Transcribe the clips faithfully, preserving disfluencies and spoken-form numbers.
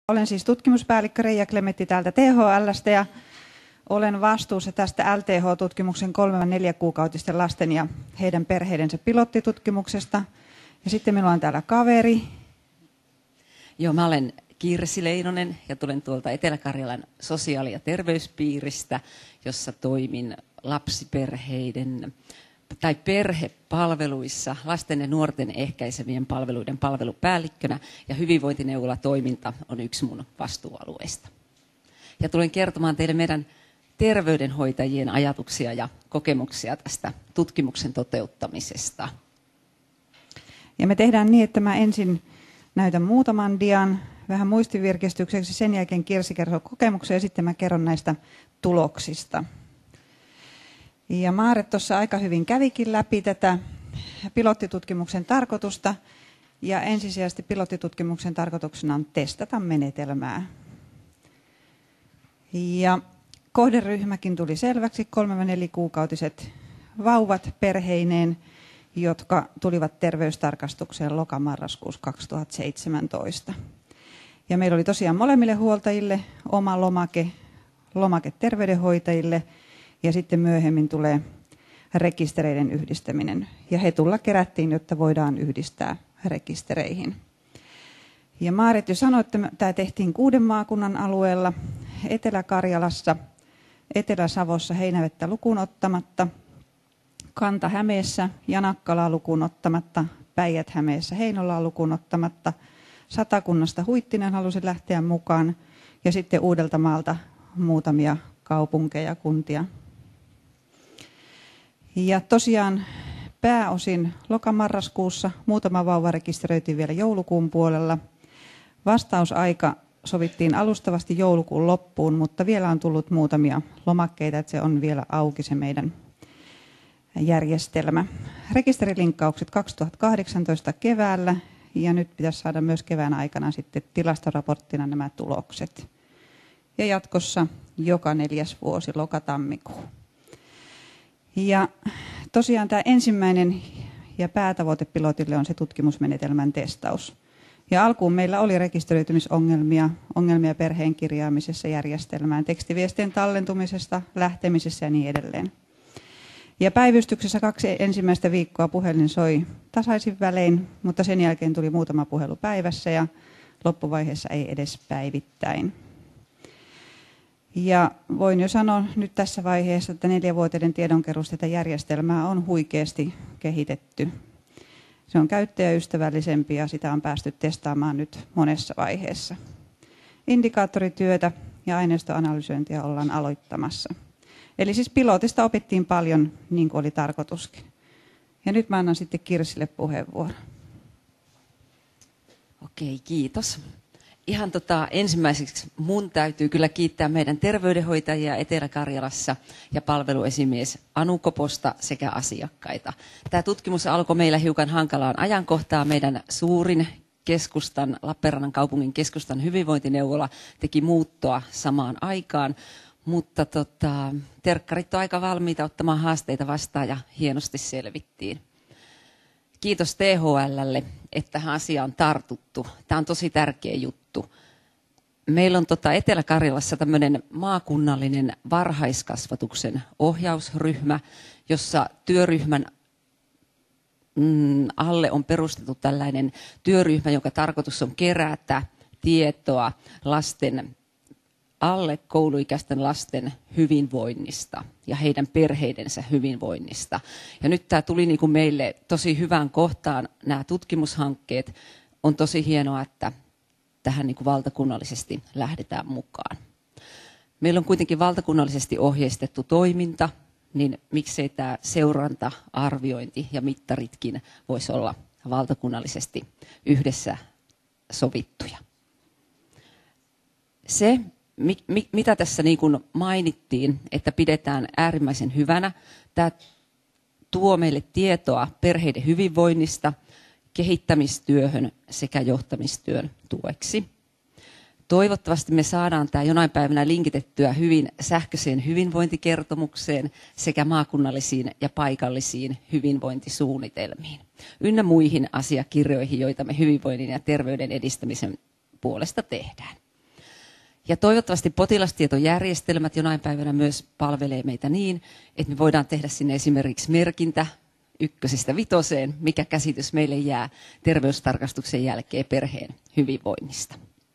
Olen siis tutkimuspäällikkö Reija Klemetti täältä T H L:stä ja olen vastuussa tästä L T H-tutkimuksen kolme neljä kuukautisten lasten ja heidän perheidensä pilottitutkimuksesta. Ja sitten minulla on täällä kaveri. Joo, mä olen Kirsi Leinonen ja tulen tuolta Etelä-Karjalan sosiaali- ja terveyspiiristä, jossa toimin lapsiperheiden tai perhepalveluissa, lasten ja nuorten ehkäisevien palveluiden palvelupäällikkönä, ja hyvinvointineuvolatoiminta on yksi mun vastuualueista. Ja tulen kertomaan teille meidän terveydenhoitajien ajatuksia ja kokemuksia tästä tutkimuksen toteuttamisesta. Ja me tehdään niin, että mä ensin näytän muutaman dian vähän muistivirkistykseksi, sen jälkeen Kirsi kertoo kokemuksia ja sitten mä kerron näistä tuloksista. Ja Maaret tuossa aika hyvin kävikin läpi tätä pilottitutkimuksen tarkoitusta. Ja ensisijaisesti pilottitutkimuksen tarkoituksena on testata menetelmää. Ja kohderyhmäkin tuli selväksi, kolme neljä kuukautiset vauvat perheineen, jotka tulivat terveystarkastukseen lokamarraskuussa kaksituhattaseitsemäntoista. Ja meillä oli tosiaan molemmille huoltajille oma lomake, lomake terveydenhoitajille, ja sitten myöhemmin tulee rekistereiden yhdistäminen. Ja he tulla kerättiin, jotta voidaan yhdistää rekistereihin. Ja Maaret jo sanoi, että tämä tehtiin kuuden maakunnan alueella, Etelä-Karjalassa, Etelä-Savossa Heinävettä lukuun ottamatta, Kanta-Hämeessä ja Nakkalaa lukuun ottamatta, Päijät-Hämeessä Heinolaa lukuun ottamatta, Satakunnasta Huittinen halusi lähteä mukaan ja sitten Uudeltamaalta muutamia kaupunkeja, kuntia. Ja tosiaan pääosin lokamarraskuussa, muutama vauva rekisteröitiin vielä joulukuun puolella. Vastausaika sovittiin alustavasti joulukuun loppuun, mutta vielä on tullut muutamia lomakkeita, että se on vielä auki se meidän järjestelmä. Rekisterilinkkaukset kaksituhattakahdeksantoista keväällä ja nyt pitäisi saada myös kevään aikana sitten tilastoraporttina nämä tulokset. Ja jatkossa joka neljäs vuosi loka-tammikuu. Ja tosiaan tämä ensimmäinen ja päätavoite pilotille on se tutkimusmenetelmän testaus. Ja alkuun meillä oli rekisteröitymisongelmia, ongelmia perheen kirjaamisessa järjestelmään, tekstiviestien tallentumisesta, lähtemisessä ja niin edelleen. Ja päivystyksessä kaksi ensimmäistä viikkoa puhelin soi tasaisin välein, mutta sen jälkeen tuli muutama puhelu päivässä ja loppuvaiheessa ei edes päivittäin. Ja voin jo sanoa nyt tässä vaiheessa, että neljävuotiaiden tiedonkeruusta tätä järjestelmää on huikeasti kehitetty. Se on käyttäjäystävällisempi ja sitä on päästy testaamaan nyt monessa vaiheessa. Indikaattorityötä ja aineistoanalysointia ollaan aloittamassa. Eli siis pilotista opittiin paljon, niin kuin oli tarkoituskin. Ja nyt mä annan sitten Kirsille puheenvuoron. Okei, kiitos. Ihan tota, ensimmäiseksi mun täytyy kyllä kiittää meidän terveydenhoitajia Etelä-Karjalassa ja palveluesimies Anu Koposta sekä asiakkaita. Tämä tutkimus alkoi meillä hiukan hankalaan ajankohtaa. Meidän suurin keskustan, Lappeenrannan kaupungin keskustan hyvinvointineuvola teki muuttoa samaan aikaan, mutta tota, terkkarit on aika valmiita ottamaan haasteita vastaan ja hienosti selvittiin. Kiitos T H L:lle, että tähän asiaan on tartuttu. Tämä on tosi tärkeä juttu. Meillä on tota Etelä-Karjalassa tämmöinen maakunnallinen varhaiskasvatuksen ohjausryhmä, jossa työryhmän mm, alle on perustettu tällainen työryhmä, jonka tarkoitus on kerätä tietoa lasten alle kouluikäisten lasten hyvinvoinnista ja heidän perheidensä hyvinvoinnista. Ja nyt tämä tuli niin kuin meille tosi hyvään kohtaan, nämä tutkimushankkeet. On tosi hienoa, että tähän niin kuin valtakunnallisesti lähdetään mukaan. Meillä on kuitenkin valtakunnallisesti ohjeistettu toiminta, niin miksei tämä seuranta, arviointi ja mittaritkin voisi olla valtakunnallisesti yhdessä sovittuja. Se, mitä tässä niin kuin mainittiin, että pidetään äärimmäisen hyvänä, tämä tuo meille tietoa perheiden hyvinvoinnista, kehittämistyöhön sekä johtamistyön tueksi. Toivottavasti me saadaan tämä jonain päivänä linkitettyä hyvin sähköiseen hyvinvointikertomukseen sekä maakunnallisiin ja paikallisiin hyvinvointisuunnitelmiin ynnä muihin asiakirjoihin, joita me hyvinvoinnin ja terveyden edistämisen puolesta tehdään. Ja toivottavasti potilastietojärjestelmät jonain päivänä myös palvelee meitä niin, että me voidaan tehdä sinne esimerkiksi merkintä ykkösestä vitoseen, mikä käsitys meille jää terveystarkastuksen jälkeen perheen hyvinvoinnista.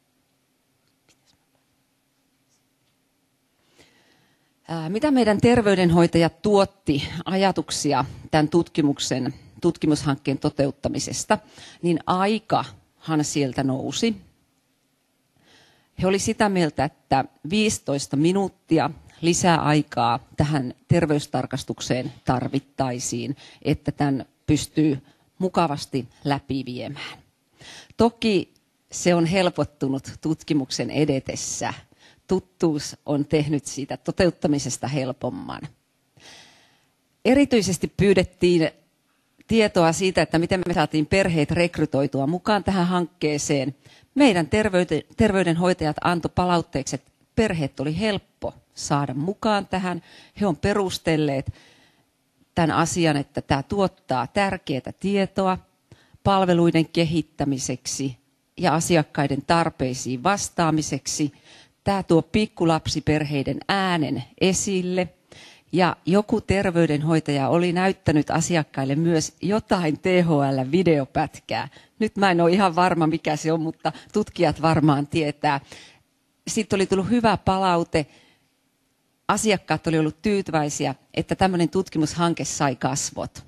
Mitä meidän terveydenhoitajat tuotti ajatuksia tämän tutkimuksen, tutkimushankkeen toteuttamisesta, niin aikahan sieltä nousi. He oli sitä mieltä, että viisitoista minuuttia lisää aikaa tähän terveystarkastukseen tarvittaisiin, että tämän pystyy mukavasti läpiviemään. Toki se on helpottunut tutkimuksen edetessä. Tuttuus on tehnyt siitä toteuttamisesta helpomman. Erityisesti pyydettiin tietoa siitä, että miten me saatiin perheet rekrytoitua mukaan tähän hankkeeseen. Meidän terveydenhoitajat antoi palautteeksi, että perheet oli helppo saada mukaan tähän. He on perustelleet tämän asian, että tämä tuottaa tärkeää tietoa palveluiden kehittämiseksi ja asiakkaiden tarpeisiin vastaamiseksi. Tämä tuo pikkulapsiperheiden äänen esille. Ja joku terveydenhoitaja oli näyttänyt asiakkaille myös jotain T H L-videopätkää. Nyt mä en ole ihan varma, mikä se on, mutta tutkijat varmaan tietää. Sitten oli tullut hyvä palaute. Asiakkaat oli ollut tyytyväisiä, että tämmöinen tutkimushanke sai kasvot.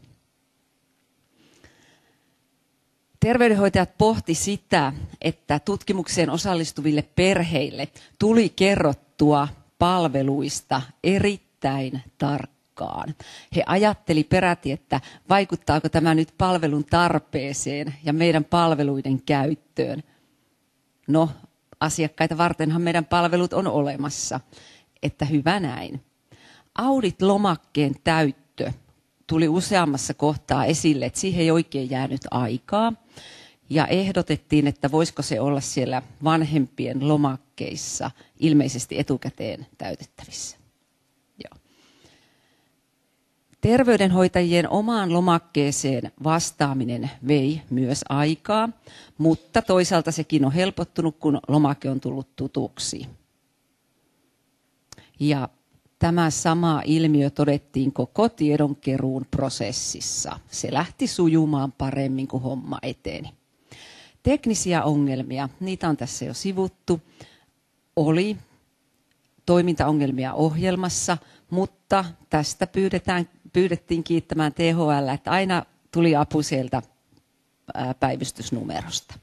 Terveydenhoitajat pohti sitä, että tutkimukseen osallistuville perheille tuli kerrottua palveluista erittäin tarkkaan. He ajatteli peräti, että vaikuttaako tämä nyt palvelun tarpeeseen ja meidän palveluiden käyttöön. No, asiakkaita vartenhan meidän palvelut on olemassa, että hyvä näin. Audit-lomakkeen täyttö tuli useammassa kohtaa esille, että siihen ei oikein jäänyt aikaa. Ja ehdotettiin, että voisiko se olla siellä vanhempien lomakkeissa ilmeisesti etukäteen täytettävissä. Joo. Terveydenhoitajien omaan lomakkeeseen vastaaminen vei myös aikaa, mutta toisaalta sekin on helpottunut, kun lomake on tullut tutuksi. Ja tämä sama ilmiö todettiin koko tiedonkeruun prosessissa. Se lähti sujumaan paremmin, kuin homma eteni. Teknisiä ongelmia, niitä on tässä jo sivuttu, oli toimintaongelmia ohjelmassa, mutta tästä pyydetään, pyydettiin kiittämään T H L, että aina tuli apu sieltä päivystysnumerosta.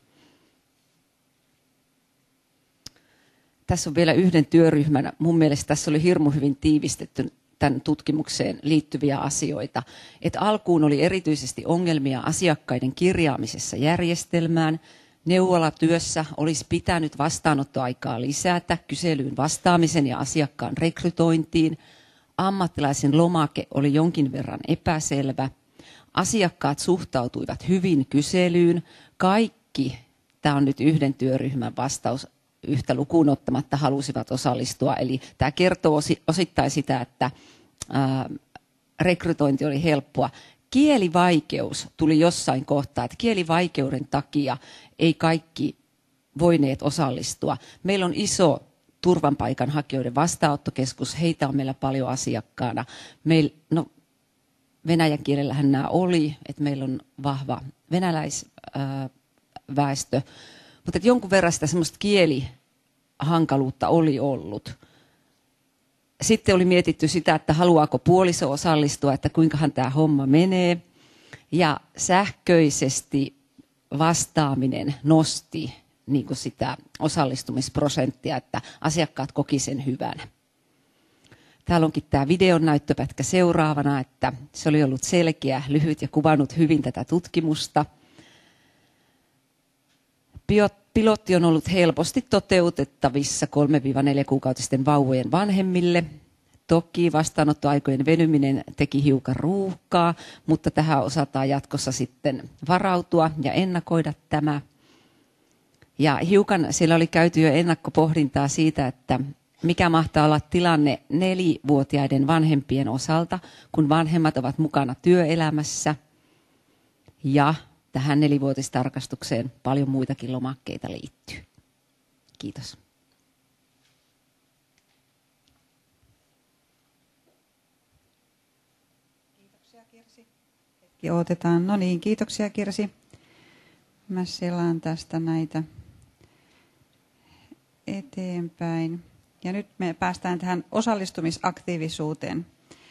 Tässä on vielä yhden työryhmän. Mun mielestä tässä oli hirmu hyvin tiivistetty tämän tutkimukseen liittyviä asioita. Et alkuun oli erityisesti ongelmia asiakkaiden kirjaamisessa järjestelmään. Neuvolatyössä olisi pitänyt vastaanottoaikaa lisätä kyselyyn vastaamisen ja asiakkaan rekrytointiin. Ammattilaisen lomake oli jonkin verran epäselvä. Asiakkaat suhtautuivat hyvin kyselyyn. Kaikki, tämä on nyt yhden työryhmän vastaus, yhtä lukuun ottamatta halusivat osallistua. Eli tämä kertoo osittain sitä, että ää, rekrytointi oli helppoa. Kielivaikeus tuli jossain kohtaa, että kielivaikeuden takia ei kaikki voineet osallistua. Meillä on iso turvapaikanhakijoiden vastaanottokeskus, heitä on meillä paljon asiakkaana. Meil, no, venäjän kielellähän nämä oli, että meillä on vahva venäläisväestö, mutta jonkun verran sitä semmoista kielihankaluutta oli ollut. Sitten oli mietitty sitä, että haluaako puoliso osallistua, että kuinkahan tämä homma menee. Ja sähköisesti vastaaminen nosti niin kuin sitä osallistumisprosenttia, että asiakkaat koki sen hyvänä. Täällä onkin tämä videon näyttöpätkä seuraavana, että se oli ollut selkeä, lyhyt ja kuvannut hyvin tätä tutkimusta. Pilotti on ollut helposti toteutettavissa kolme neljä kuukautisten vauvojen vanhemmille. Toki vastaanottoaikojen venyminen teki hiukan ruuhkaa, mutta tähän osataan jatkossa sitten varautua ja ennakoida tämä. Ja hiukan siellä oli käyty jo ennakkopohdintaa siitä, että mikä mahtaa olla tilanne nelivuotiaiden vanhempien osalta, kun vanhemmat ovat mukana työelämässä ja tähän nelivuotistarkastukseen paljon muitakin lomakkeita liittyy. Kiitos. Ja otetaan, no niin, kiitoksia Kirsi. Mä selaan tästä näitä eteenpäin. Ja nyt me päästään tähän osallistumisaktiivisuuteen.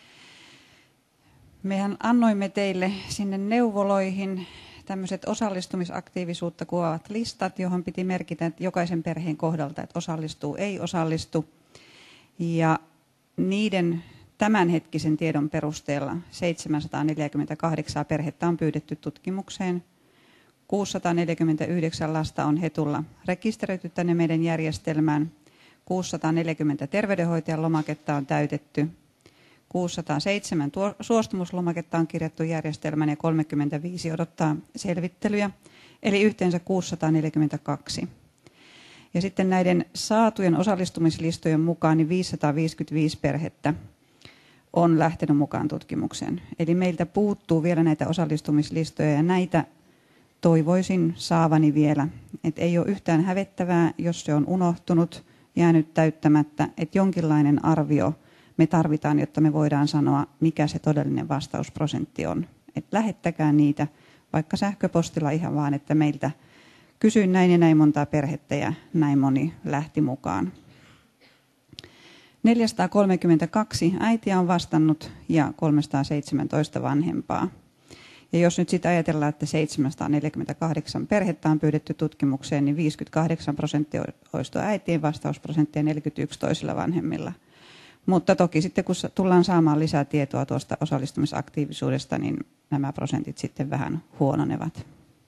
Mehän annoimme teille sinne neuvoloihin tämmöiset osallistumisaktiivisuutta kuvaavat listat, johon piti merkitä että jokaisen perheen kohdalta, että osallistuu, ei osallistu. Ja niiden tämänhetkisen tiedon perusteella seitsemänsataaneljäkymmentäkahdeksan perhettä on pyydetty tutkimukseen. kuusisataaneljäkymmentäyhdeksän lasta on hetulla rekisteröity tänne meidän järjestelmään. kuusisataaneljäkymmentä terveydenhoitajan lomaketta on täytetty. kuusisataaseitsemän suostumuslomaketta on kirjattu järjestelmään ja kolmekymmentäviisi odottaa selvittelyjä, eli yhteensä kuusisataaneljäkymmentäkaksi. Ja sitten näiden saatujen osallistumislistojen mukaan niin viisisataaviisikymmentäviisi perhettä on lähtenyt mukaan tutkimukseen. Eli meiltä puuttuu vielä näitä osallistumislistoja ja näitä toivoisin saavani vielä. Et ei ole yhtään hävettävää, jos se on unohtunut, jäänyt täyttämättä, että jonkinlainen arvio me tarvitaan, jotta me voidaan sanoa, mikä se todellinen vastausprosentti on. Et lähettäkää niitä vaikka sähköpostilla ihan vaan, että meiltä kysyin näin ja näin montaa perhettä ja näin moni lähti mukaan. neljäsataakolmekymmentäkaksi äitiä on vastannut ja kolmesataaseitsemäntoista vanhempaa. Ja jos nyt sitä ajatellaan, että seitsemänsataaneljäkymmentäkahdeksan perhettä on pyydetty tutkimukseen, niin viisikymmentäkahdeksan prosenttia olisi tuo äitien vastausprosentti ja neljäkymmentäyksi toisilla vanhemmilla. Mutta toki sitten kun tullaan saamaan lisää tietoa tuosta osallistumisaktiivisuudesta, niin nämä prosentit sitten vähän huononevat.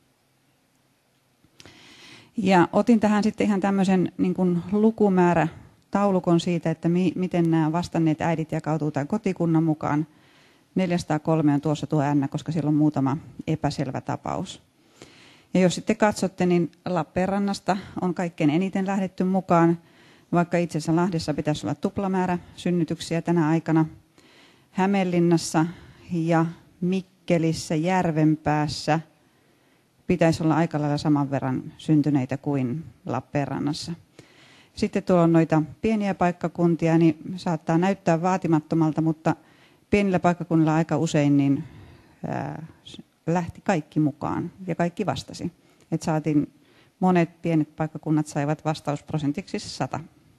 Ja otin tähän sitten ihan tämmöisen niin kuin lukumäärä-taulukon siitä, että mi- miten nämä vastanneet äidit jakautuu tämän kotikunnan mukaan. neljäsataakolme on tuossa tuo N, koska siellä on muutama epäselvä tapaus. Ja jos sitten katsotte, niin Lappeenrannasta on kaikkein eniten lähdetty mukaan, vaikka itse asiassa Lahdessa pitäisi olla tuplamäärä synnytyksiä tänä aikana. Hämeenlinnassa ja Mikkelissä, Järvenpäässä pitäisi olla aika lailla saman verran syntyneitä kuin Lappeenrannassa. Sitten tuolla on noita pieniä paikkakuntia, niin saattaa näyttää vaatimattomalta, mutta pienillä paikkakunnilla aika usein niin, ää, lähti kaikki mukaan ja kaikki vastasi. Et saatiin, monet pienet paikkakunnat saivat vastausprosentiksi sata.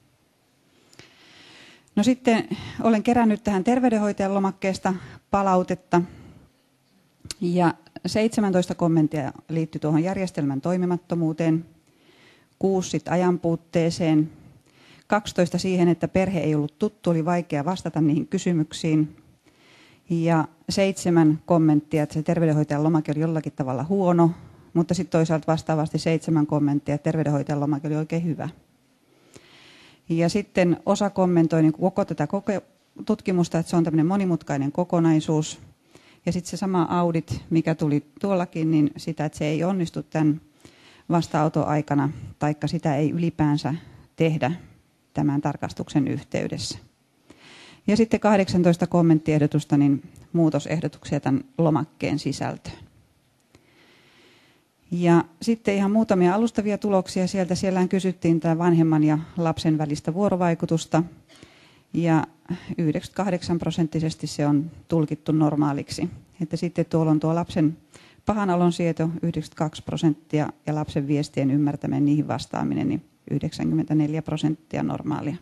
No sitten olen kerännyt tähän terveydenhoitajan lomakkeesta palautetta ja seitsemäntoista kommenttia liittyi tuohon järjestelmän toimimattomuuteen, kuusi sit ajanpuutteeseen, kaksitoista siihen, että perhe ei ollut tuttu, oli vaikea vastata niihin kysymyksiin ja seitsemän kommenttia, että se terveydenhoitajan lomake oli jollakin tavalla huono, mutta sitten toisaalta vastaavasti seitsemän kommenttia, että terveydenhoitajan lomake oli oikein hyvä. Ja sitten osa kommentoi niin koko tätä tutkimusta, että se on tämmöinen monimutkainen kokonaisuus. Ja sitten se sama audit, mikä tuli tuollakin, niin sitä, että se ei onnistu tämän vastaanotoaikana, taikka sitä ei ylipäänsä tehdä tämän tarkastuksen yhteydessä. Ja sitten kahdeksantoista kommenttiehdotusta, niin muutosehdotuksia tämän lomakkeen sisältöön. Ja sitten ihan muutamia alustavia tuloksia sieltä. Siellähän kysyttiin tämä vanhemman ja lapsen välistä vuorovaikutusta. Ja yhdeksänkymmentäkahdeksan prosenttisesti se on tulkittu normaaliksi. Että sitten tuolla on tuo lapsen pahan olon sieto yhdeksänkymmentäkaksi prosenttia ja lapsen viestien ymmärtäminen, niihin vastaaminen, niin yhdeksänkymmentäneljä prosenttia normaalia.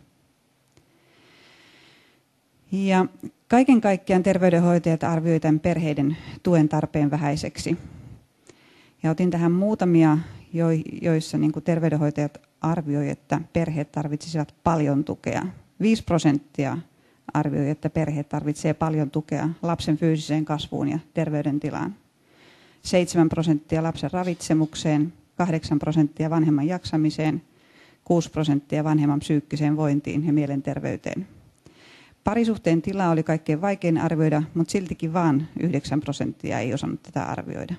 Ja kaiken kaikkiaan terveydenhoitajat arvioivat tämän perheiden tuen tarpeen vähäiseksi. Ja otin tähän muutamia, joissa niin kuin terveydenhoitajat arvioivat, että perheet tarvitsisivat paljon tukea. viisi prosenttia arvioi, että perheet tarvitsee paljon tukea lapsen fyysiseen kasvuun ja terveydentilaan. seitsemän prosenttia lapsen ravitsemukseen, kahdeksan prosenttia vanhemman jaksamiseen, kuusi prosenttia vanhemman psyykkiseen vointiin ja mielenterveyteen. Parisuhteen tila oli kaikkein vaikein arvioida, mutta siltikin vain yhdeksän prosenttia ei osannut tätä arvioida.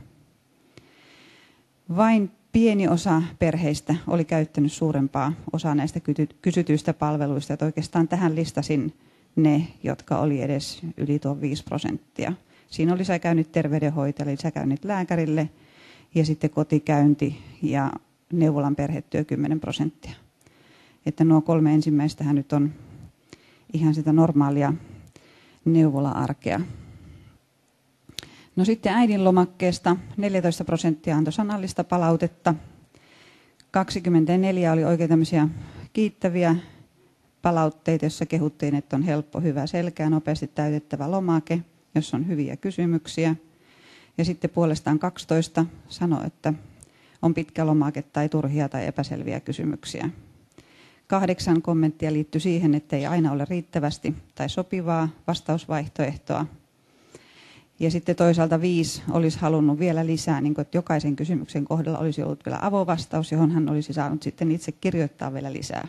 Vain pieni osa perheistä oli käyttänyt suurempaa osaa näistä kysytyistä palveluista. Että oikeastaan tähän listasin ne, jotka oli edes yli tuon viisi prosenttia. Siinä oli lisäkäynnit terveydenhoitajalle, lisäkäynnit lääkärille ja sitten kotikäynti ja neuvolan perhetyö kymmenen prosenttia. Että nuo kolme ensimmäistähän nyt on ihan sitä normaalia neuvola-arkea. No sitten äidin lomakkeesta neljätoista prosenttia antoi sanallista palautetta. kaksikymmentäneljä oli oikein tämmöisiä kiittäviä palautteita, joissa kehuttiin, että on helppo, hyvä, selkeä, nopeasti täytettävä lomake, jossa on hyviä kysymyksiä. Ja sitten puolestaan kaksitoista sanoi, että on pitkä lomake tai turhia tai epäselviä kysymyksiä. Kahdeksan kommenttia liittyi siihen, että ei aina ole riittävästi tai sopivaa vastausvaihtoehtoa. Ja sitten toisaalta viisi olisi halunnut vielä lisää, niin kuin, että jokaisen kysymyksen kohdalla olisi ollut vielä avovastaus, johon hän olisi saanut sitten itse kirjoittaa vielä lisää.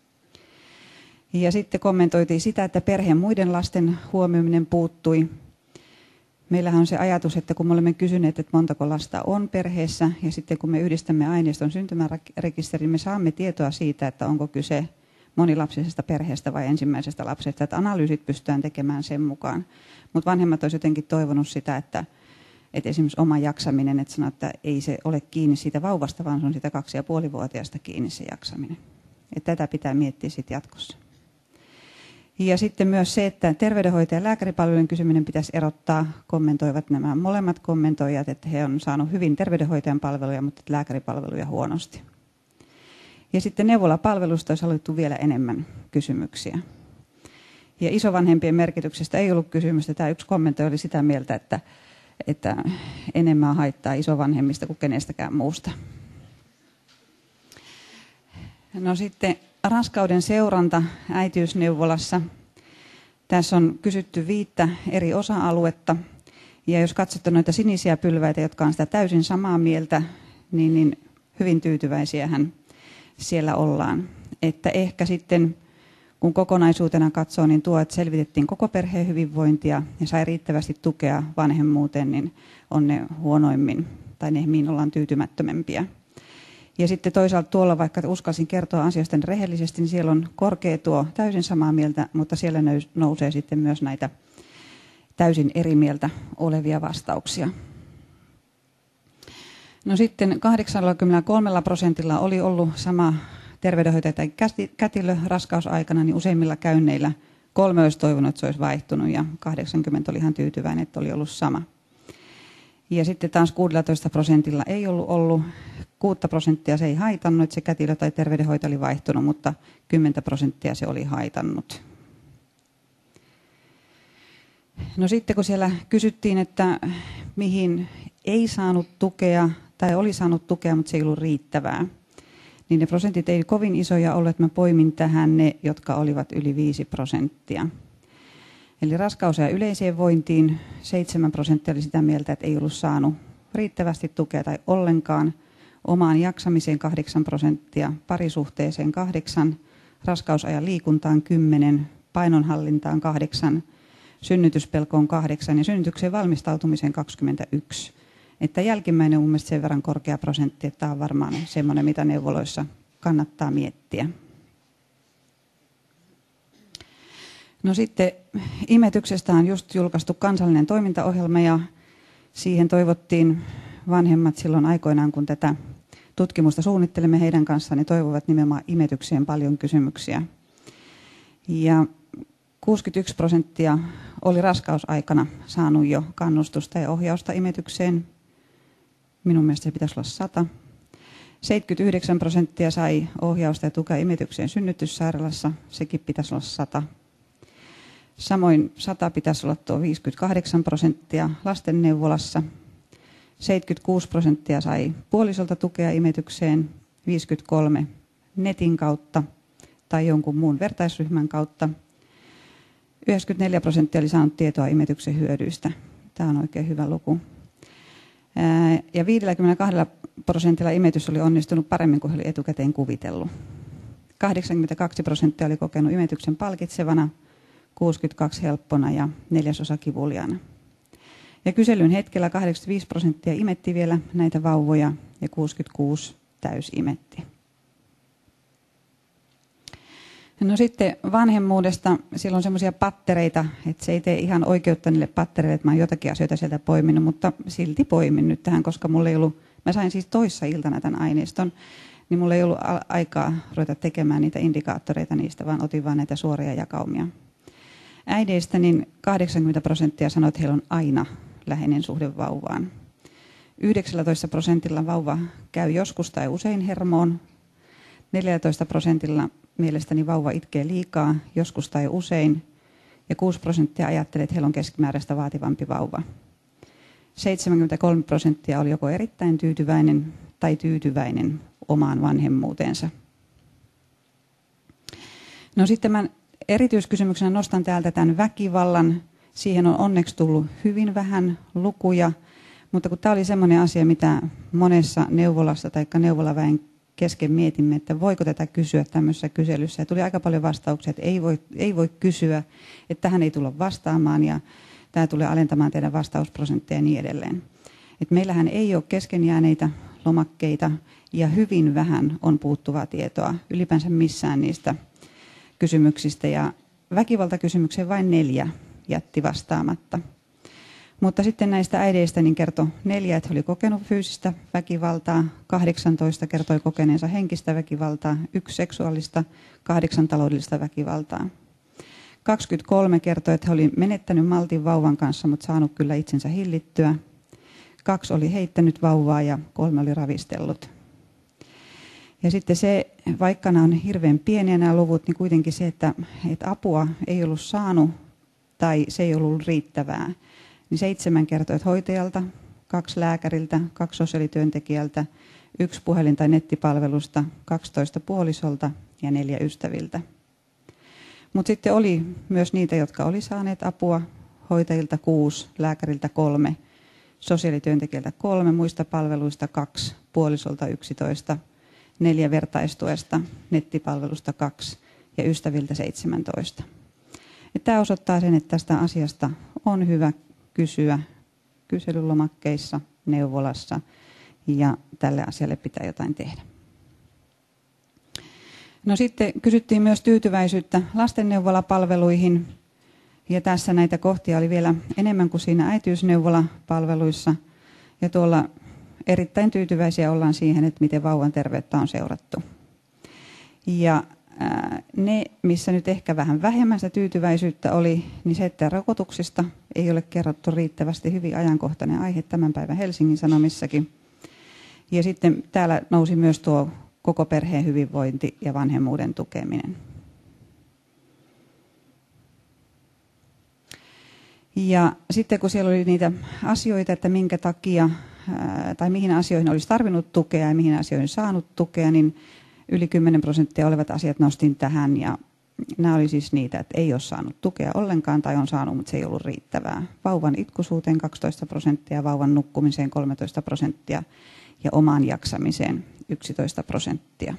Ja sitten kommentoitiin sitä, että perheen muiden lasten huomioiminen puuttui. Meillähän on se ajatus, että kun me olemme kysyneet, että montako lasta on perheessä, ja sitten kun me yhdistämme aineiston syntymärekisteriin, me saamme tietoa siitä, että onko kyse monilapsisesta perheestä vai ensimmäisestä lapsesta. Että analyysit pystytään tekemään sen mukaan. Mutta vanhemmat olisivat jotenkin toivonut sitä, että, että esimerkiksi oma jaksaminen, että sanoo, että ei se ole kiinni siitä vauvasta, vaan se on sitä kaksi- ja puolivuotiaasta kiinni se jaksaminen. Että tätä pitää miettiä sitten jatkossa. Ja sitten myös se, että terveydenhoitajan ja lääkäripalvelujen kysyminen pitäisi erottaa, kommentoivat nämä molemmat kommentoijat, että he on saanut hyvin terveydenhoitajan palveluja, mutta lääkäripalveluja huonosti. Ja sitten neuvolapalvelusta olisi haluttu vielä enemmän kysymyksiä. Ja isovanhempien merkityksestä ei ollut kysymystä. Tämä yksi kommentoija oli sitä mieltä, että, että enemmän haittaa isovanhemmista kuin kenestäkään muusta. No sitten raskauden seuranta äitiysneuvolassa. Tässä on kysytty viittä eri osa-aluetta. Ja jos katsotte noita sinisiä pylväitä, jotka on sitä täysin samaa mieltä, niin, niin hyvin tyytyväisiähän siellä ollaan. Että ehkä sitten, kun kokonaisuutena katsoo, niin tuo, että selvitettiin koko perheen hyvinvointia ja sai riittävästi tukea vanhemmuuteen, niin on ne huonoimmin, tai ne, mihin ollaan tyytymättömämpiä. Ja sitten toisaalta tuolla, vaikka uskalsin kertoa asioista rehellisesti, niin siellä on korkea tuo täysin samaa mieltä, mutta siellä nousee sitten myös näitä täysin eri mieltä olevia vastauksia. No sitten kahdeksankymmentäkolme prosentilla oli ollut sama terveydenhoitaja tai kätilö raskausaikana, niin useimmilla käynneillä kolme olisi toivonut, että se olisi vaihtunut ja kahdeksankymmentä oli ihan tyytyväinen, että oli ollut sama. Ja sitten taas kuusitoista prosentilla ei ollut ollut, kuusi prosenttia se ei haitannut, että se kätilö tai terveydenhoitaja oli vaihtunut, mutta kymmenen prosenttia se oli haitannut. No sitten kun siellä kysyttiin, että mihin ei saanut tukea tai oli saanut tukea, mutta se ei ollut riittävää, niin ne prosentit ei kovin isoja ole, että mä poimin tähän ne, jotka olivat yli viisi prosenttia. Eli raskaus- ja yleiseen vointiin seitsemän prosenttia oli sitä mieltä, että ei ollut saanut riittävästi tukea tai ollenkaan. Omaan jaksamiseen kahdeksan prosenttia, parisuhteeseen kahdeksan, raskausajan liikuntaan kymmenen, painonhallintaan kahdeksan, synnytyspelkoon kahdeksan ja synnytykseen valmistautumiseen kaksikymmentäyksi. Että jälkimmäinen on mun mielestä sen verran korkea prosentti, että tämä on varmaan semmoinen, mitä neuvoloissa kannattaa miettiä. No sitten imetyksestä on just julkaistu kansallinen toimintaohjelma ja siihen toivottiin vanhemmat silloin aikoinaan, kun tätä tutkimusta suunnittelemme heidän kanssaan, niin toivovat nimenomaan imetykseen paljon kysymyksiä. Ja kuusikymmentäyksi prosenttia oli raskausaikana saanut jo kannustusta ja ohjausta imetykseen. Minun mielestä se pitäisi olla sata. seitsemänkymmentäyhdeksän prosenttia sai ohjausta ja tukea imetykseen synnytyssairaalassa. Sekin pitäisi olla sata. Samoin sata pitäisi olla tuo viisikymmentäkahdeksan prosenttia lastenneuvolassa. seitsemänkymmentäkuusi prosenttia sai puolisolta tukea imetykseen. viisikymmentäkolme netin kautta tai jonkun muun vertaisryhmän kautta. yhdeksänkymmentäneljä prosenttia oli saanut tietoa imetyksen hyödyistä. Tämä on oikein hyvä luku. Ja viidelläkymmenelläkahdella prosentilla imetys oli onnistunut paremmin kuin he oli etukäteen kuvitellut. kahdeksankymmentäkaksi prosenttia oli kokenut imetyksen palkitsevana, kuusikymmentäkaksi helppona ja neljäsosa kivuliaana. Ja kyselyn hetkellä kahdeksankymmentäviisi prosenttia imetti vielä näitä vauvoja ja kuusikymmentäkuusi täysimetti. No sitten vanhemmuudesta, siellä on semmoisia pattereita, että se ei tee ihan oikeutta niille pattereille, että mä oon jotakin asioita sieltä poiminut, mutta silti poimin nyt tähän, koska mulla ei ollut, mä sain siis toissa iltana tämän aineiston, niin mulla ei ollut aikaa ruveta tekemään niitä indikaattoreita niistä, vaan otin vaan näitä suoria jakaumia. Äideistä niin kahdeksankymmentä prosenttia sanoi, että heillä on aina läheinen suhde vauvaan. yhdeksäntoista prosentilla vauva käy joskus tai usein hermoon. neljätoista prosentilla mielestäni vauva itkee liikaa, joskus tai usein. Ja kuusi prosenttia ajattelee, että heillä on keskimääräistä vaativampi vauva. seitsemänkymmentäkolme prosenttia oli joko erittäin tyytyväinen tai tyytyväinen omaan vanhemmuuteensa. No sitten mä erityiskysymyksenä nostan täältä tämän väkivallan. Siihen on onneksi tullut hyvin vähän lukuja, mutta kun tämä oli semmoinen asia, mitä monessa neuvolassa tai neuvolaväen kesken mietimme, että voiko tätä kysyä tämmöisessä kyselyssä. Ja tuli aika paljon vastauksia, että ei voi, ei voi kysyä, että tähän ei tulla vastaamaan ja tämä tulee alentamaan teidän vastausprosentteja ja niin edelleen. Et meillähän ei ole keskenjääneitä lomakkeita ja hyvin vähän on puuttuvaa tietoa ylipäänsä missään niistä kysymyksistä. Ja väkivaltakysymykseen vain neljä jätti vastaamatta. Mutta sitten näistä äideistä niin kertoi neljä, että he oli kokenut fyysistä väkivaltaa, kahdeksantoista kertoi kokeneensa henkistä väkivaltaa, yksi seksuaalista, kahdeksan taloudellista väkivaltaa. kaksikymmentäkolme kertoi, että he oli menettänyt maltin vauvan kanssa, mutta saanut kyllä itsensä hillittyä. Kaksi oli heittänyt vauvaa ja kolme oli ravistellut. Ja sitten se, vaikka nämä on hirveän pieniä nämä luvut, niin kuitenkin se, että, että apua ei ollut saanut tai se ei ollut riittävää. Niin seitsemän kertoi, että hoitajalta, kaksi lääkäriltä, kaksi sosiaalityöntekijältä, yksi puhelin- tai nettipalvelusta, kaksitoista puolisolta ja neljä ystäviltä. Mutta sitten oli myös niitä, jotka oli saaneet apua, hoitajilta kuusi, lääkäriltä kolme, sosiaalityöntekijältä kolme, muista palveluista kaksi, puolisolta yksitoista, neljä vertaistuesta, nettipalvelusta kaksi ja ystäviltä seitsemäntoista. Tämä osoittaa sen, että tästä asiasta on hyvä kysyä kyselylomakkeissa, neuvolassa ja tälle asialle pitää jotain tehdä. No sitten kysyttiin myös tyytyväisyyttä lastenneuvolapalveluihin ja tässä näitä kohtia oli vielä enemmän kuin siinä äitiysneuvolapalveluissa ja tuolla erittäin tyytyväisiä ollaan siihen, että miten vauvan terveyttä on seurattu. Ja ne, missä nyt ehkä vähän vähemmän sitä tyytyväisyyttä oli, niin se, että rokotuksista ei ole kerrottu riittävästi, hyvin ajankohtainen aihe tämän päivän Helsingin Sanomissakin. Ja sitten täällä nousi myös tuo koko perheen hyvinvointi ja vanhemmuuden tukeminen. Ja sitten kun siellä oli niitä asioita, että minkä takia tai mihin asioihin olisi tarvinnut tukea ja mihin asioihin saanut tukea, niin yli kymmenen prosenttia olevat asiat nostin tähän ja nämä oli siis niitä, että ei ole saanut tukea ollenkaan tai on saanut, mutta se ei ollut riittävää. Vauvan itkuisuuteen kaksitoista prosenttia, vauvan nukkumiseen kolmetoista prosenttia ja omaan jaksamiseen yksitoista prosenttia.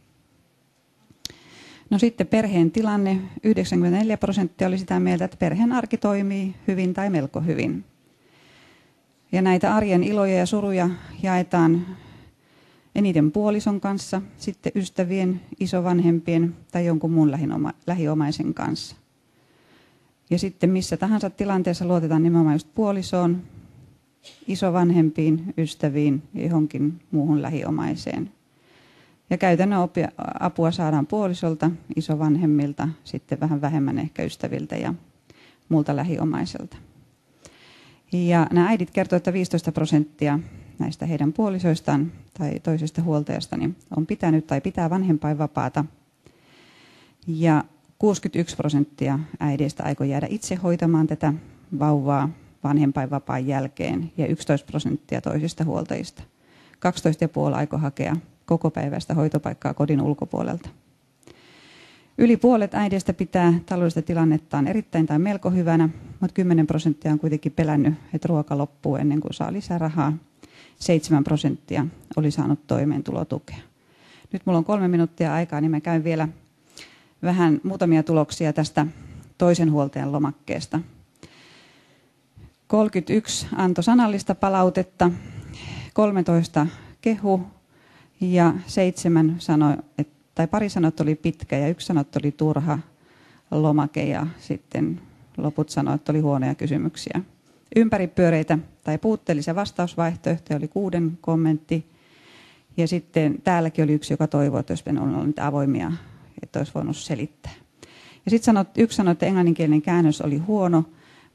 No sitten perheen tilanne, yhdeksänkymmentäneljä prosenttia oli sitä mieltä, että perheen arki toimii hyvin tai melko hyvin. Ja näitä arjen iloja ja suruja jaetaan eniten puolison kanssa, sitten ystävien, isovanhempien tai jonkun muun lähiomaisen kanssa. Ja sitten missä tahansa tilanteessa luotetaan nimenomaan just puolisoon, isovanhempiin, ystäviin ja johonkin muuhun lähiomaiseen. Ja käytännön apua saadaan puolisolta, isovanhemmilta, sitten vähän vähemmän ehkä ystäviltä ja muulta lähiomaiselta. Ja nämä äidit kertovat, että viisitoista prosenttia näistä heidän puolisoistaan tai toisesta huoltajasta niin on pitänyt tai pitää vanhempainvapaata. Ja kuusikymmentäyksi prosenttia äideistä aikoo jäädä itse hoitamaan tätä vauvaa vanhempainvapaan jälkeen ja yksitoista prosenttia toisista huoltajista. kaksitoista pilkku viisi aikoo hakea kokopäiväistä hoitopaikkaa kodin ulkopuolelta. Yli puolet äideistä pitää taloudellista tilannettaan erittäin tai melko hyvänä, mutta kymmenen prosenttia on kuitenkin pelännyt, että ruoka loppuu ennen kuin saa lisää rahaa. seitsemän prosenttia oli saanut toimeentulotukea. Nyt mulla on kolme minuuttia aikaa, niin mä käyn vielä vähän muutamia tuloksia tästä toisen huoltajan lomakkeesta. kolmekymmentäyksi antoi sanallista palautetta, kolmetoista kehu ja seitsemän sanoi, että tai pari sanot oli pitkä ja yksi sanot oli turha lomake ja sitten loput sanoi, että oli huonoja kysymyksiä. Ympäripyöreitä tai puutteellisia vastausvaihtoehtoja oli kuuden kommentti. Ja sitten täälläkin oli yksi, joka toivoi, että jos on ollut niitä avoimia, että olisi voinut selittää. Ja sitten sanot, yksi sanoi, että englanninkielinen käännös oli huono,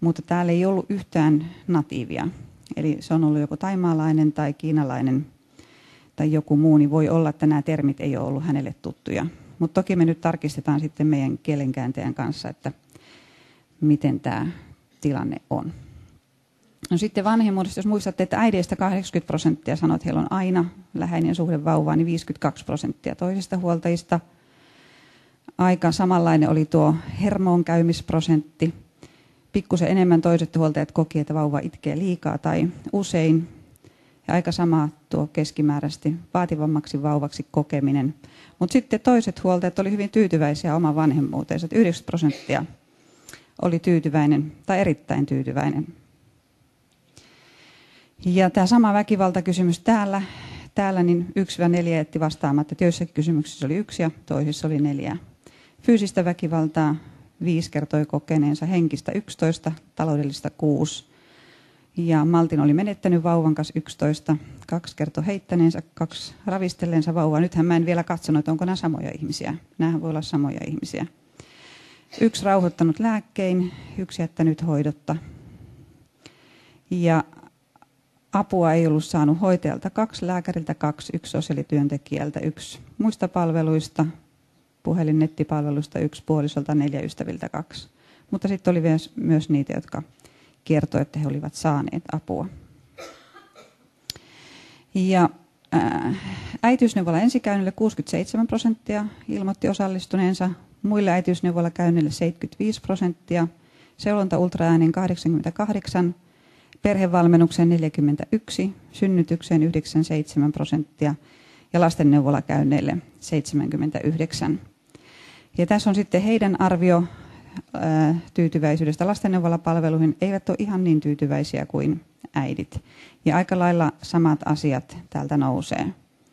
mutta täällä ei ollut yhtään natiivia. Eli se on ollut joko taimaalainen tai kiinalainen tai joku muu, niin voi olla, että nämä termit ei ole ollut hänelle tuttuja. Mutta toki me nyt tarkistetaan sitten meidän kielenkääntäjän kanssa, että miten tämä tilanne on. No sitten vanhemmuudesta, jos muistatte, että äideistä kahdeksankymmentä prosenttia sanoo, että heillä on aina läheinen suhde vauvaan, niin viisikymmentäkaksi prosenttia toisista huoltajista. Aika samanlainen oli tuo hermoonkäymisprosentti. Pikkusen enemmän toiset huoltajat koki, että vauva itkee liikaa tai usein. Ja aika sama tuo keskimääräisesti vaativammaksi vauvaksi kokeminen. Mutta sitten toiset huoltajat oli hyvin tyytyväisiä oman vanhemmuuteensa. yhdeksänkymmentä prosenttia oli tyytyväinen tai erittäin tyytyväinen. Ja tämä sama väkivaltakysymys täällä, täällä niin yksi neljä jätti vastaamatta, että joissakin kysymyksissä oli yksi ja toisissa oli neljä. Fyysistä väkivaltaa viisi kertoi kokeneensa, henkistä yksitoista, taloudellista kuusi. Ja Maltin oli menettänyt vauvan kanssa yksitoista, kaksi kertoi heittäneensä, kaksi ravistelleensa vauvaa. Nythän mä en vielä katsonut, että onko nämä samoja ihmisiä. Nämähän voi olla samoja ihmisiä. Yksi rauhoittanut lääkkein, yksi jättänyt hoidotta. Ja apua ei ollut saanut hoitajalta kaksi, lääkäriltä kaksi, yksi sosiaalityöntekijältä, yksi muista palveluista, puhelin nettipalveluista, yksi puolisolta, neljä ystäviltä kaksi. Mutta sitten oli myös niitä, jotka kertoi, että he olivat saaneet apua. Ja ää, äitiysneuvola ensikäynnille kuusikymmentäseitsemän prosenttia ilmoitti osallistuneensa, muille äitiysneuvolakäynnille seitsemänkymmentäviisi prosenttia, seulonta ultraäänen kahdeksankymmentäkahdeksan, perhevalmennukseen neljäkymmentäyksi, synnytykseen yhdeksänkymmentäseitsemän prosenttia ja lastenneuvolakäynneille seitsemänkymmentäyhdeksän. Ja tässä on sitten heidän arvio ää, tyytyväisyydestä lastenneuvolapalveluihin. Eivät ole ihan niin tyytyväisiä kuin äidit. Ja aika lailla samat asiat täältä nousee.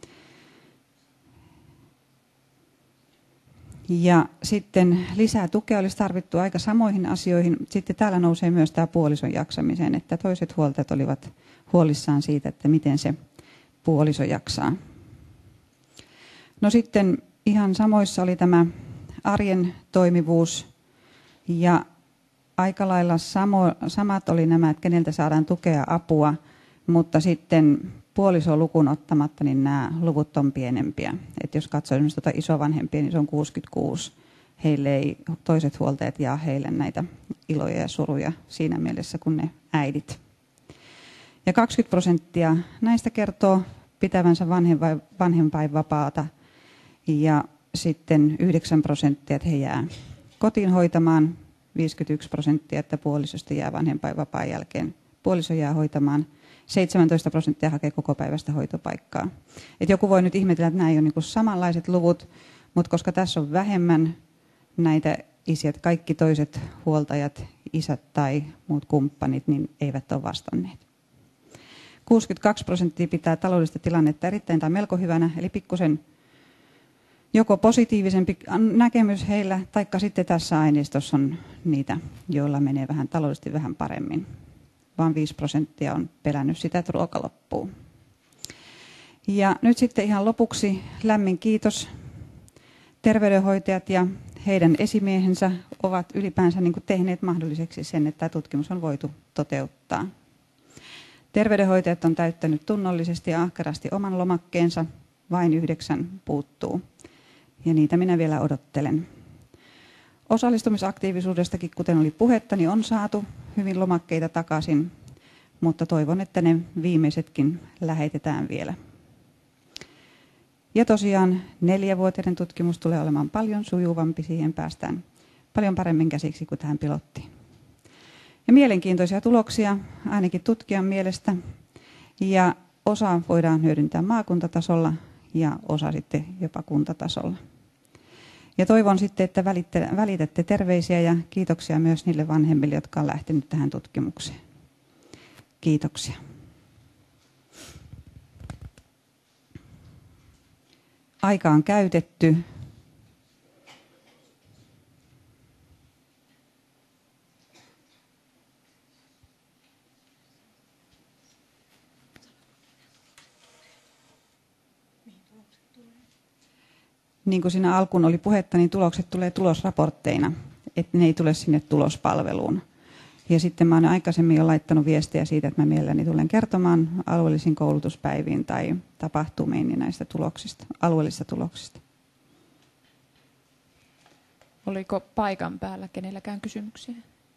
Ja sitten lisää tukea olisi tarvittu aika samoihin asioihin. Sitten täällä nousee myös tämä puolison jaksamiseen, että toiset huoltajat olivat huolissaan siitä, että miten se puoliso jaksaa. No sitten ihan samoissa oli tämä arjen toimivuus ja aika lailla samo, samat oli nämä, että keneltä saadaan tukea ja apua, mutta sitten puoliso lukuun ottamatta, niin nämä luvut on pienempiä. Et jos katsoo esimerkiksi tuota isovanhempia, niin se on kuusikymmentäkuusi. Heille ei toiset huoltajat jaa heille näitä iloja ja suruja siinä mielessä kuin ne äidit. Ja kaksikymmentä prosenttia näistä kertoo pitävänsä vanhempainvapaata ja sitten yhdeksän prosenttia, että he jää kotiin hoitamaan, viisikymmentäyksi prosenttia, että puolisosta jää vanhempainvapaan jälkeen. Puoliso jää hoitamaan, seitsemäntoista prosenttia hakee kokopäiväistä hoitopaikkaa. Et joku voi nyt ihmetellä, että nämä ei ole niin kuin samanlaiset luvut, mutta koska tässä on vähemmän näitä isiä, kaikki toiset huoltajat, isät tai muut kumppanit, niin eivät ole vastanneet. kuusikymmentäkaksi prosenttia pitää taloudellista tilannetta erittäin tai melko hyvänä, eli pikkusen joko positiivisempi näkemys heillä, taikka sitten tässä aineistossa on niitä, joilla menee vähän taloudellisesti vähän paremmin. Vaan viisi prosenttia on pelännyt sitä, että ruoka loppuu. Ja nyt sitten ihan lopuksi lämmin kiitos. Terveydenhoitajat ja heidän esimiehensä ovat ylipäänsä niin kuin tehneet mahdolliseksi sen, että tämä tutkimus on voitu toteuttaa. Terveydenhoitajat on täyttänyt tunnollisesti ja ahkerasti oman lomakkeensa, vain yhdeksän puuttuu. Ja niitä minä vielä odottelen. Osallistumisaktiivisuudestakin, kuten oli puhetta, niin on saatu hyvin lomakkeita takaisin, mutta toivon, että ne viimeisetkin lähetetään vielä. Ja tosiaan neljävuotinen tutkimus tulee olemaan paljon sujuvampi, siihen päästään paljon paremmin käsiksi kuin tähän pilottiin. Ja mielenkiintoisia tuloksia ainakin tutkijan mielestä, ja osa voidaan hyödyntää maakuntatasolla ja osa sitten jopa kuntatasolla. Ja toivon sitten, että välitätte terveisiä ja kiitoksia myös niille vanhemmille, jotka on lähtenyt tähän tutkimukseen. Kiitoksia. Aika on käytetty. Niin kuin siinä alkuun oli puhetta, niin tulokset tulee tulosraportteina, että ne ei tule sinne tulospalveluun. Ja sitten mä olen aikaisemmin jo laittanut viestejä siitä, että mä mielelläni tulen kertomaan alueellisiin koulutuspäiviin tai tapahtumiin niin näistä tuloksista, alueellisista tuloksista. Oliko paikan päällä kenelläkään kysymyksiä?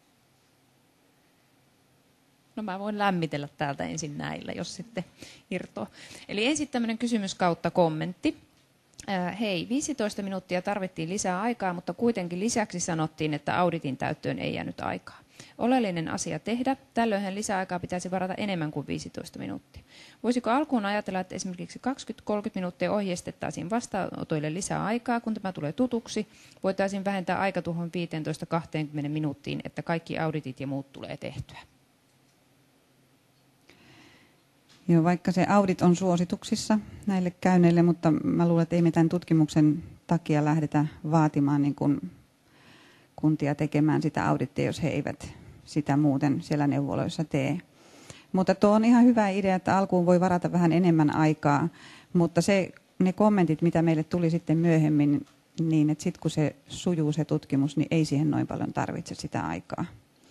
No mä voin lämmitellä täältä ensin näillä, jos sitten irtoaa. Eli ensin tämmöinen kysymys kautta kommentti. Äh, hei, viisitoista minuuttia tarvittiin lisää aikaa, mutta kuitenkin lisäksi sanottiin, että auditin täyttöön ei jäänyt aikaa. Oleellinen asia tehdä. Tällöinhän lisäaikaa pitäisi varata enemmän kuin viisitoista minuuttia. Voisiko alkuun ajatella, että esimerkiksi kaksikymmentä kolmekymmentä minuuttia ohjeistettaisiin vastaanotoille lisää aikaa, kun tämä tulee tutuksi? Voitaisiin vähentää aika tuohon viisitoista kaksikymmentä minuuttiin, että kaikki auditit ja muut tulee tehtyä. Joo, vaikka se audit on suosituksissa näille käynneille, mutta mä luulen, että ei me tämän tutkimuksen takia lähdetä vaatimaan niin kuin kuntia tekemään sitä audittia, jos he eivät sitä muuten siellä neuvoloissa tee. Mutta tuo on ihan hyvä idea, että alkuun voi varata vähän enemmän aikaa, mutta se, ne kommentit, mitä meille tuli sitten myöhemmin, niin että sitten kun se sujuu se tutkimus, niin ei siihen noin paljon tarvitse sitä aikaa.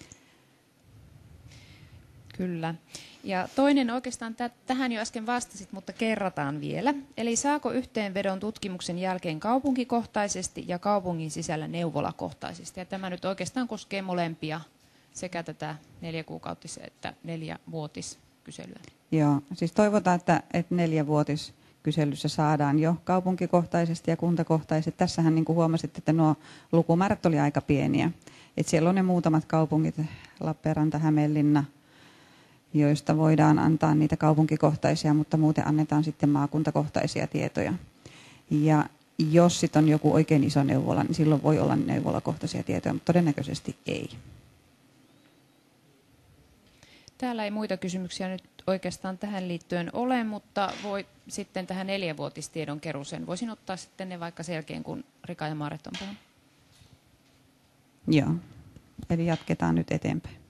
Kyllä. Ja toinen oikeastaan t- tähän jo äsken vastasit, mutta kerrataan vielä. Eli saako yhteenvedon tutkimuksen jälkeen kaupunkikohtaisesti ja kaupungin sisällä neuvolakohtaisesti? Ja tämä nyt oikeastaan koskee molempia, sekä tätä neljäkuukautis- että neljävuotiskyselyä. Joo, siis toivotaan, että, että neljävuotiskyselyssä saadaan jo kaupunkikohtaisesti ja kuntakohtaisesti. Tässähän niin kuin huomasit, että nuo lukumäärät oli aika pieniä. Että siellä on ne muutamat kaupungit, Lappeenranta, Hämeenlinna, joista voidaan antaa niitä kaupunkikohtaisia, mutta muuten annetaan sitten maakuntakohtaisia tietoja. Ja jos sitten on joku oikein iso neuvola, niin silloin voi olla neuvolakohtaisia tietoja, mutta todennäköisesti ei. Täällä ei muita kysymyksiä nyt oikeastaan tähän liittyen ole, mutta voi sitten tähän neljävuotistiedon keruuseen. Voisin ottaa sitten ne vaikka sen jälkeen, kun Rika ja Maaret on puhunut. Joo, eli jatketaan nyt eteenpäin.